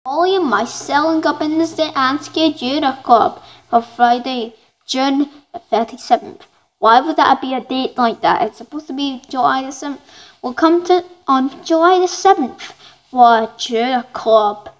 Molle and Myseligubben is the Dura Club for Friday, June 37th. Why would that be a date like that? It's supposed to be July the 7th. We'll come to on July the 7th for Dura Club.